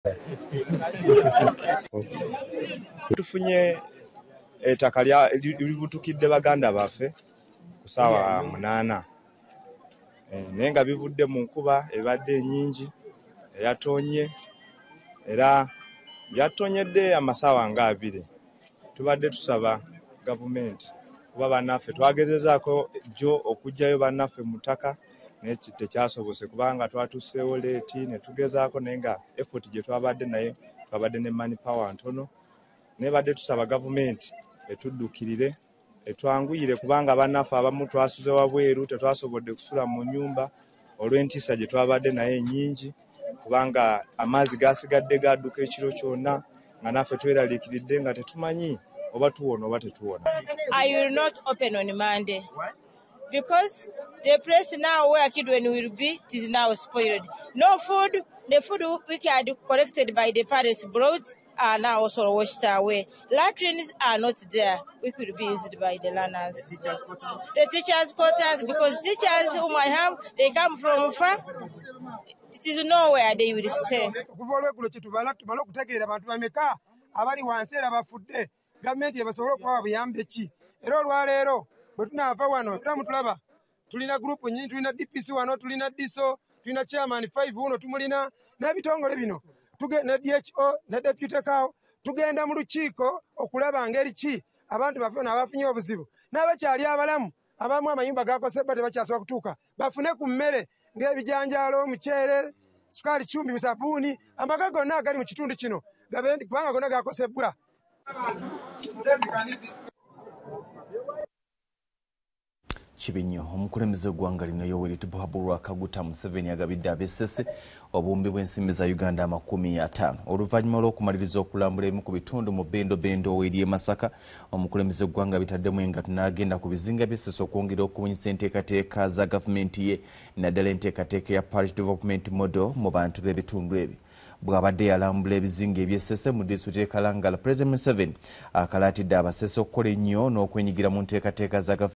Tufunye ettaka libutukidde baganda baffe ku ssaawa 8 naye nga bivudde mu nkuba ebadde ennyingi eyatonye era yatonyedde amasaawa nga 2. Tubadde tusaba gavumenti kuba bannaffe twagezezaako jjo okugjayo bannaffe mu ttaka naye tekyasobose kubanga twatuseewo leeti ne tugezaako naye nga effort gye twabadde naye twabadde ne money power ntono. Naye badde tusaba gavumenti etuddukirire etwanguyire kubanga bannaffe abamu twasuze wabweru tetwasobodde kusula mu nnyumba olw'entiisa gye twabadde naye ennyingi kubanga amazzi gasigadde gadduka ekiro kyonna nga naffe tweraliikiridde nga tetumanyi oba tuwona oba tetuwona. I will not open on Monday because the place now where Kidwen will be it is now spoiled. No food. The food we had collected by the parents brought are now also washed away. Latrines are not there. We could be used by the learners. The teachers' quarters, because teachers whom I have, they come from far. It is nowhere they will stay. Gavumenti ebasobola okubawa buyambe ki era olwaleero bwe tunaava wano era mutulaba tulina gurupu nnyingi, tulina DPC wano, tulina DISO, tulina chairman 5 wuno tumulina n'ebitongole bino ne DHO ne deputy kao tugenda mu lukiiko okulaba ngeri ki abantu baffe n'abafunye obuzibu n'abakyali abalamu abamu amayumba gakosebwa tebakyasobola kutuuka bafune ku mmere ng'ebijanjaalo, omuceere, sukaali, cumbi, sabuuni, amaka gonna agali mu kitundu kino kubanga gonna gakosebwa. Kibinyo omukulembeze gw'eggwanga lino Yoweri Kaguta Museveni agabidde ab'essese obuwumbi bw'ensimbi za Uganda 50 oluvannyuma lw'okumaliriza okulambula emu ku bitundu mu Bendo eri e Masaka. Omukulembeze gw'eggwanga bitaddemu engalo n'agenda ku bizinga by'essese okwongera okubunyisa enteekateeka za gavumenti ye naddala enteekateeka ya Parish Development Model mu bantu b'ebitundu ebyo. Bw'abadde yalambula ebizinga eby'essese mu disitulikiti y'e Kalangala, President Museveni akalaatidde abasese okukola ennyo n'okwenyigira mu nteekateeka za